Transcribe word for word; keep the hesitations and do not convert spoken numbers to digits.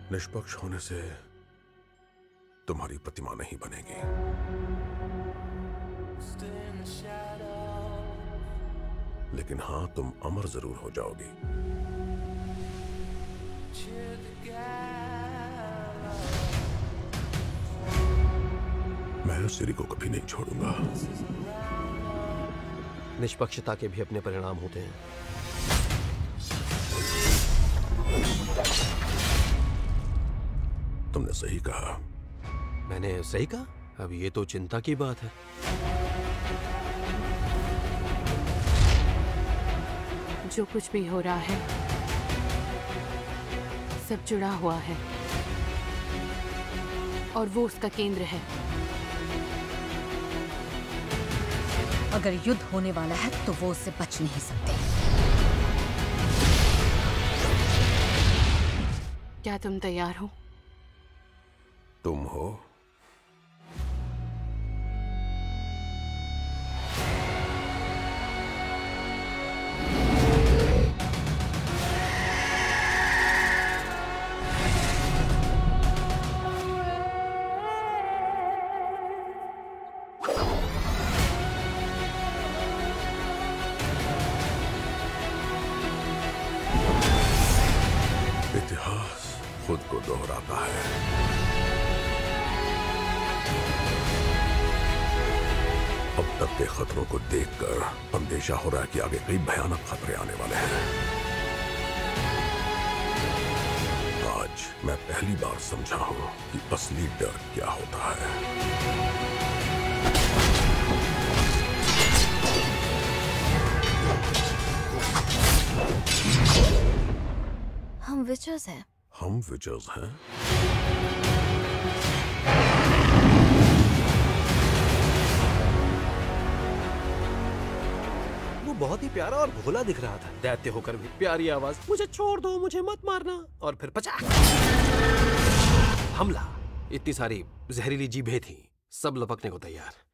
निष्पक्ष होने से तुम्हारी प्रतिमा नहीं बनेगी, लेकिन हाँ, तुम अमर जरूर हो जाओगी। मैं सिरी को कभी नहीं छोड़ूंगा। निष्पक्षता के भी अपने परिणाम होते हैं। तुमने सही कहा। मैंने सही कहा? अब ये तो चिंता की बात है। जो कुछ भी हो रहा है सब जुड़ा हुआ है और वो उसका केंद्र है। अगर युद्ध होने वाला है तो वो उससे बच नहीं सकते। क्या तुम तैयार हो? तुम हो? इतिहास खुद को दोहराता है। अब तक के खतरों को देखकर अंदेशा हो रहा है कि आगे कई भयानक खतरे आने वाले हैं। आज मैं पहली बार समझा हूं कि असली डर क्या होता है। हम विचर्स हैं। हम विचर्स हैं? वो बहुत ही प्यारा और भोला दिख रहा था, दैत्य होकर भी। प्यारी आवाज, मुझे छोड़ दो, मुझे मत मारना, और फिर पचाक हमला। इतनी सारी जहरीली जीभें थी, सब लपकने को तैयार।